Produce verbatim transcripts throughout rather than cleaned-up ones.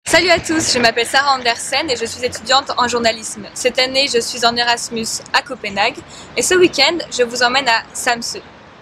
Salut à tous, je m'appelle Sarah Andersen et je suis étudiante en journalisme. Cette année, je suis en Erasmus à Copenhague et ce week-end, je vous emmène à Samsø.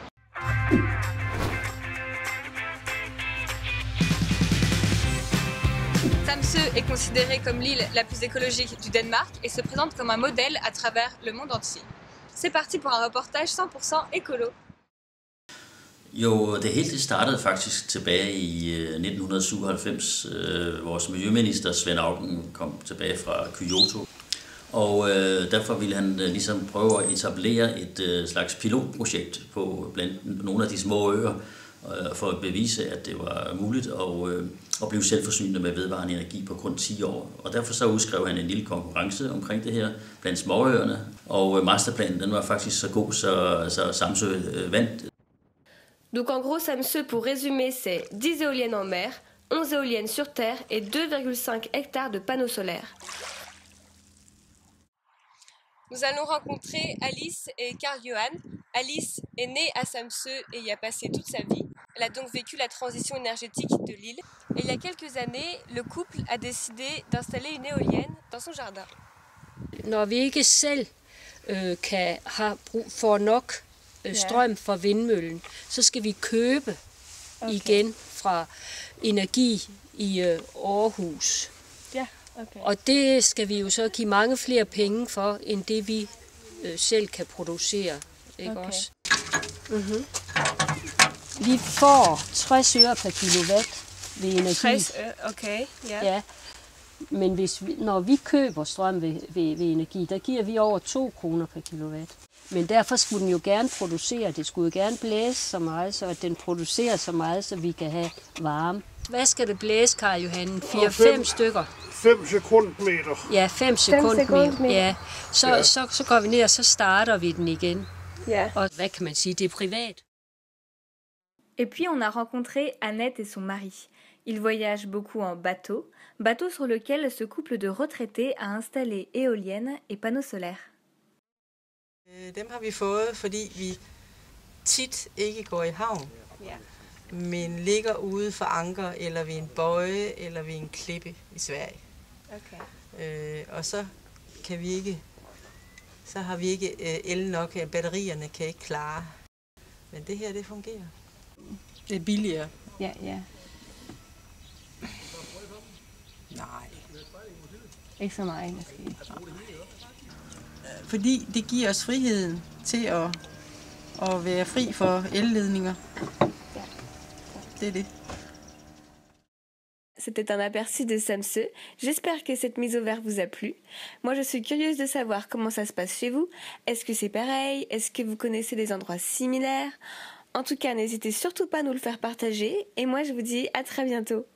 Samsø est considérée comme l'île la plus écologique du Danemark et se présente comme un modèle à travers le monde entier. C'est parti pour un reportage cent pour cent écolo. Jo, det hele det startede faktisk tilbage i nitten syvoghalvfems. Vores miljøminister Svend Auken kom tilbage fra Kyoto, og derfor ville han ligesom prøve at etablere et slags pilotprojekt på blandt nogle af de små øer, for at bevise, at det var muligt at, at blive selvforsynende med vedvarende energi på kun ti år. Og derfor så udskrev han en lille konkurrence omkring det her blandt småøerne, og masterplanen den var faktisk så god, så, så Samsø vandt. Donc en gros, Samsø, pour résumer, c'est dix éoliennes en mer, onze éoliennes sur terre et deux virgule cinq hectares de panneaux solaires. Nous allons rencontrer Alice et Karl Johan. Alice est née à Samsø et y a passé toute sa vie. Elle a donc vécu la transition énergétique de l'île. Et il y a quelques années, le couple a décidé d'installer une éolienne dans son jardin. Når vi ikke selv øh, kan have brug for nok strøm fra vindmøllen, så skal vi købe okay. igen fra energi i øh, Aarhus. Ja, okay. Og det skal vi jo så give mange flere penge for, end det vi øh, selv kan producere. Ikke okay. også? Mm-hmm. Vi får tres øre per kilowatt ved energi. tres øre, okay. Ja. Ja. Men hvis vi, når vi køber strøm ved, ved, ved energi, der giver vi over to kroner per kilowatt. Men derfor skulle den jo gerne producere, det skulle jo gerne blæse så meget, så at den producerer så meget, så vi kan have varme. Hvad skal det blæse, Karl Johan? fire fem stykker? fem sekundmeter. Ja, fem sekundmeter. Ja. Så, ja. Så, så går vi ned, og så starter vi den igen. Ja. Og hvad kan man sige, det er privat. Et puis on a rencontré Annette et son mari. Ils voyagent beaucoup en bateau, bateau sur lequel ce couple de retraités a installé éoliennes et panneaux solaires. Dem har vi fået, fordi vi tit ikke går i havn, ja. men ligger ude for anker, eller ved en bøje, eller ved en klippe i Sverige. Okay. Øh, og så kan vi ikke, så har vi ikke øh, el nok, batterierne kan ikke klare. Men det her, det fungerer. Det er billigere. Ja, ja. Nej. Ikke så meget, måske. Fordi det giver os friheden til at, at være fri for elledninger. Det er det. C'était un aperçu de Samsø. J'espère que cette mise au vert vous a plu. Moi, je suis curieuse de savoir comment ça se passe chez vous. Est-ce que c'est pareil? Est-ce que vous connaissez des endroits similaires? En tout cas, n'hésitez surtout pas à nous le faire partager. Et moi, je vous dis à très bientôt.